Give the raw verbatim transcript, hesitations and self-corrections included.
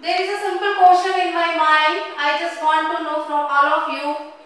There is a simple question in my mind. I just want to know from all of you.